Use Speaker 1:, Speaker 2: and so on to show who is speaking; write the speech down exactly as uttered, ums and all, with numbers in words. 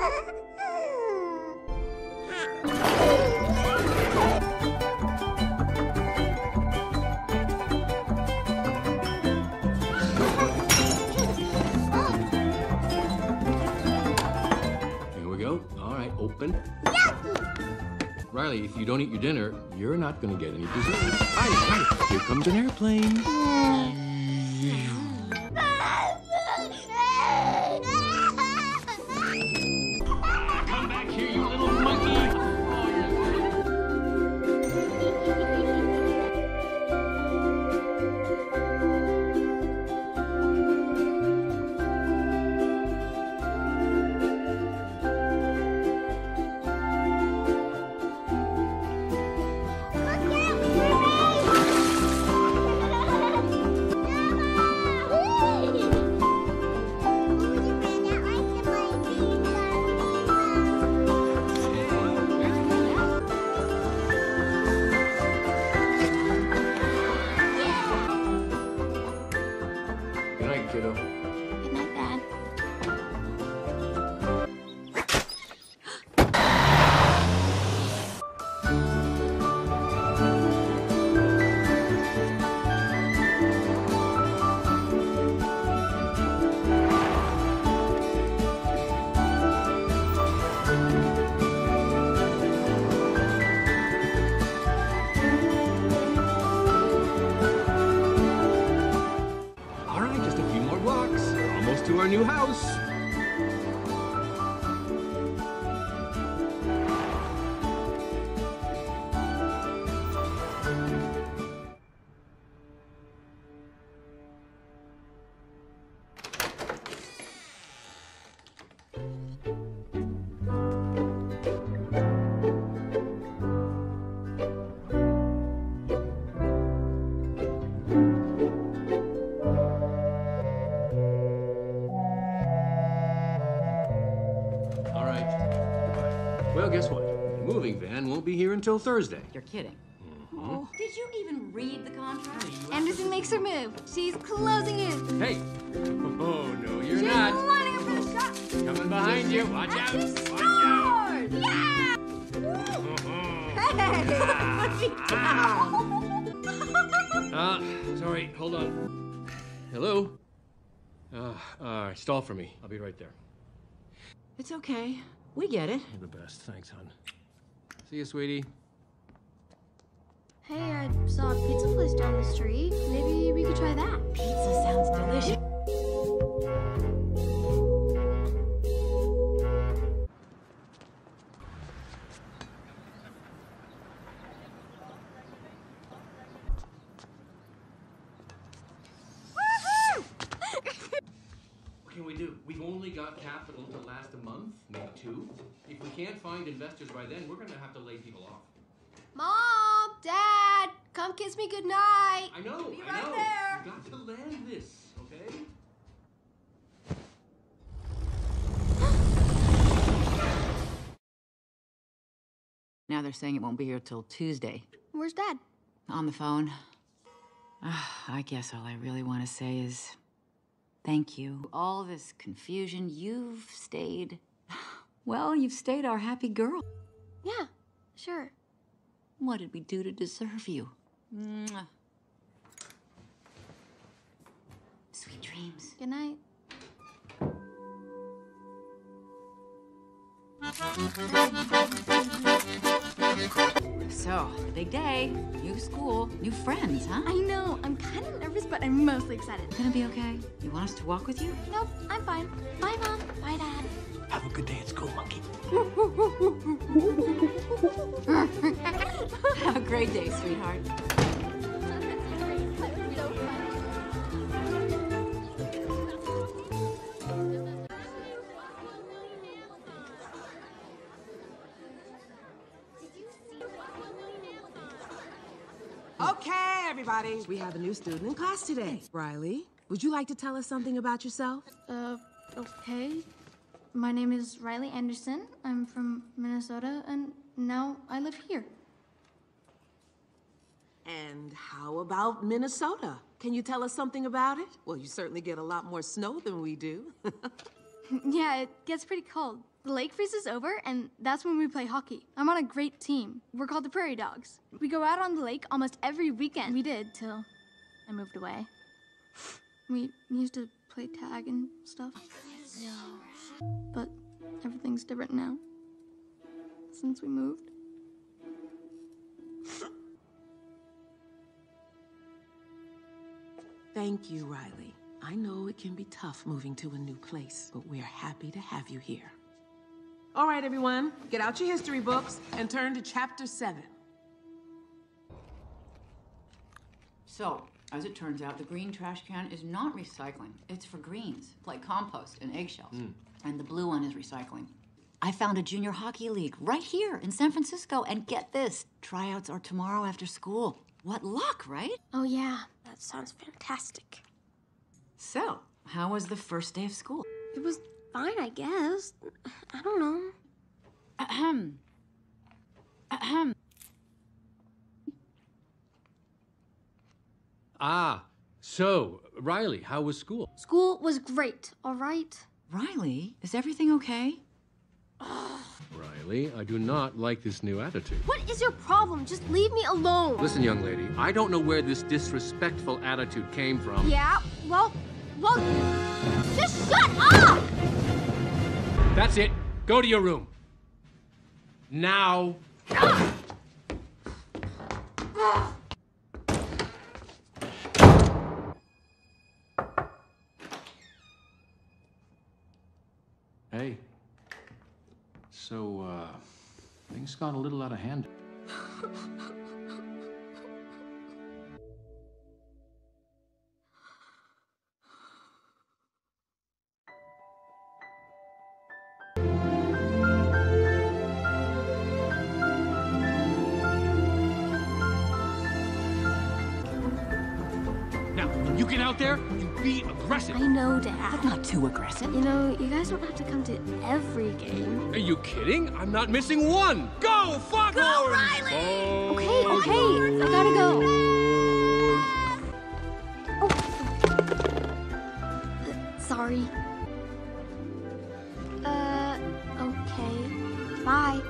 Speaker 1: Open. Yucky! Riley, if you don't eat your dinner, you're not going to get any dessert. Riley, Riley, here comes an airplane. Come back here, you little monkey. Good night, kiddo.
Speaker 2: Good night, Dad.
Speaker 1: To our new house. Well, guess what? The moving van won't be here until Thursday.
Speaker 3: You're kidding.
Speaker 1: Mm-hmm.
Speaker 3: Oh. Did you even read the contract?
Speaker 2: Anderson makes her move. She's closing in.
Speaker 1: Hey! Oh, no, you're
Speaker 2: She's
Speaker 1: not.
Speaker 2: lining up for the shot.
Speaker 1: Coming behind you. Watch out.
Speaker 2: She
Speaker 1: Watch out.
Speaker 2: scored! Yeah! Hey!
Speaker 1: Uh, sorry. Hold on. Hello? Uh, uh, stall for me. I'll be right there.
Speaker 3: It's okay. We get it.
Speaker 1: You're the best. Thanks, hon. See you, sweetie.
Speaker 2: Hey, I saw a pizza place down the street. Maybe we could try that.
Speaker 3: Pizza sounds delicious.
Speaker 1: What can we do? We've only got capital to last a month, maybe two. If we can't find investors by then, we're going to have to lay people off.
Speaker 2: Mom, Dad, come kiss me goodnight.
Speaker 1: I know,
Speaker 2: Be
Speaker 1: I
Speaker 2: right
Speaker 1: know.
Speaker 2: there.
Speaker 1: You got to land this, okay?
Speaker 3: Now they're saying it won't be here till Tuesday.
Speaker 2: Where's Dad?
Speaker 3: On the phone. Uh, I guess all I really want to say is thank you. All this confusion, you've stayed... Well, you've stayed our happy girl.
Speaker 2: Yeah, sure.
Speaker 3: What did we do to deserve you? Mwah. Sweet dreams.
Speaker 2: Good night.
Speaker 3: So, the big day. New school, new friends, huh?
Speaker 2: I know. I'm kind of nervous, but I'm mostly excited.
Speaker 3: Gonna be okay? You want us to walk with you?
Speaker 2: Nope, I'm fine. Bye, Mom. Bye, Dad.
Speaker 1: Have a good day at school, monkey.
Speaker 3: Have a great day, sweetheart.
Speaker 4: Okay, everybody. We have a new student in class today. Riley, would you like to tell us something about yourself?
Speaker 2: Uh, okay. My name is Riley Anderson. I'm from Minnesota, and now I live here.
Speaker 4: And how about Minnesota? Can you tell us something about it? Well, you certainly get a lot more snow than we do.
Speaker 2: Yeah, it gets pretty cold. The lake freezes over, and that's when we play hockey. I'm on a great team. We're called the Prairie Dogs. We go out on the lake almost every weekend. We did till I moved away. We used to play tag and stuff. No. But everything's different now. Since we moved.
Speaker 4: Thank you, Riley. I know it can be tough moving to a new place, but we're happy to have you here. All right, everyone, get out your history books and turn to chapter seven.
Speaker 3: So, as it turns out, the green trash can is not recycling. It's for greens, like compost and eggshells. Mm. And the blue one is recycling. I found a junior hockey league right here in San Francisco, and get this, tryouts are tomorrow after school. What luck, right?
Speaker 2: Oh yeah, that sounds fantastic.
Speaker 3: So, how was the first day of school?
Speaker 2: It was fine, I guess. I don't know.
Speaker 3: Ahem. Ahem.
Speaker 1: Ah, so, Riley, how was school?
Speaker 2: School was great, all right?
Speaker 3: Riley, is everything okay?
Speaker 1: Riley, I do not like this new attitude.
Speaker 2: What is your problem? Just leave me alone.
Speaker 1: Listen, young lady, I don't know where this disrespectful attitude came from.
Speaker 2: Yeah, well, well, just shut up!
Speaker 1: That's it. Go to your room. Now. Hey. So, uh, things got a little out of hand. Now, when you get out there, you be aggressive.
Speaker 2: I know, Dad.
Speaker 3: But not too aggressive.
Speaker 2: You know, you guys don't have to come to every game.
Speaker 1: Are you kidding? I'm not missing one. Go, Foghorns!
Speaker 2: Go, Riley!
Speaker 1: Oh.
Speaker 2: Okay, okay, I gotta go. Oh. Uh, sorry. Uh, okay. Bye.